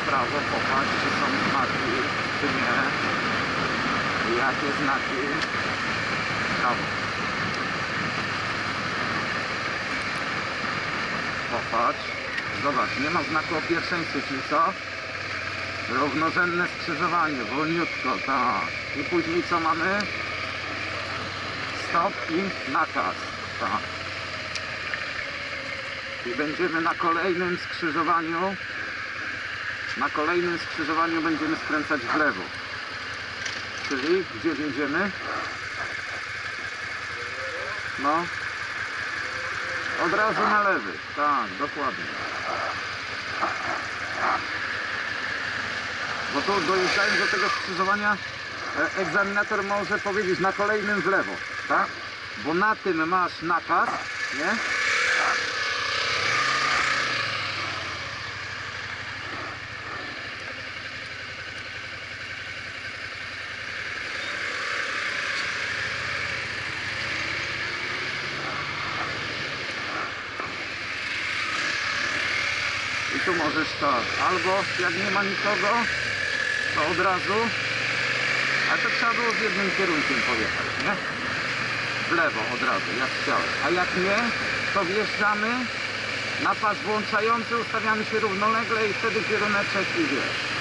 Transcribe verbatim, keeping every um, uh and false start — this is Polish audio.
prawo, popatrz, czy są znaki, czy nie. Jakie znaki? Prawo. Popatrz. Zobacz, nie ma znaku o pierwszeństwie, czyli co? Równorzędne skrzyżowanie, wolniutko, tak. I później co mamy? Stop i nakaz, tak. I będziemy na kolejnym skrzyżowaniu, na kolejnym skrzyżowaniu będziemy skręcać w lewo. Czyli gdzie wjedziemy? No. Od razu na lewy, tak, dokładnie. Bo tu dojeżdżając do tego skrzyżowania egzaminator może powiedzieć na kolejnym w lewo, tak? Bo na tym masz nakaz, nie? I tu możesz tak, albo jak nie ma nikogo, to od razu, a to trzeba było w jednym kierunkiem pojechać, nie? W lewo od razu, jak chciałeś. A jak nie, to wjeżdżamy na pas włączający, ustawiamy się równolegle i wtedy kieruneczek i wiesz.